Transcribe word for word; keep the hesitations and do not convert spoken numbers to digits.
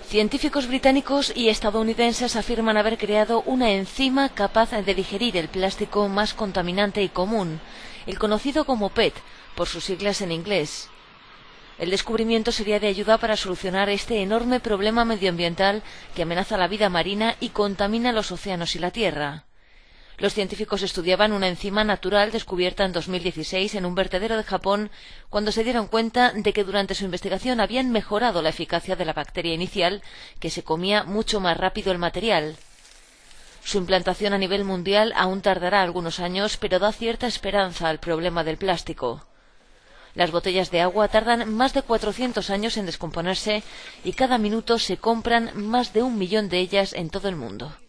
Científicos británicos y estadounidenses afirman haber creado una enzima capaz de digerir el plástico más contaminante y común, el conocido como P E T, por sus siglas en inglés. El descubrimiento sería de ayuda para solucionar este enorme problema medioambiental que amenaza la vida marina y contamina los océanos y la tierra. Los científicos estudiaban una enzima natural descubierta en dos mil dieciséis en un vertedero de Japón cuando se dieron cuenta de que durante su investigación habían mejorado la eficacia de la bacteria inicial, que se comía mucho más rápido el material. Su implantación a nivel mundial aún tardará algunos años, pero da cierta esperanza al problema del plástico. Las botellas de agua tardan más de cuatrocientos años en descomponerse y cada minuto se compran más de un millón de ellas en todo el mundo.